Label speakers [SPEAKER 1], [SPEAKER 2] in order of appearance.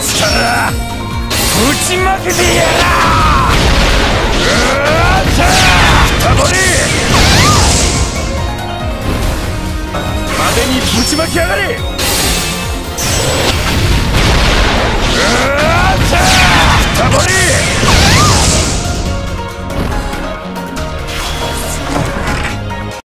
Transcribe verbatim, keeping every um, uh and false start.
[SPEAKER 1] 力ぶちまけてやらー。うわーったー守り派手にぶちまきやがれ。うわーったー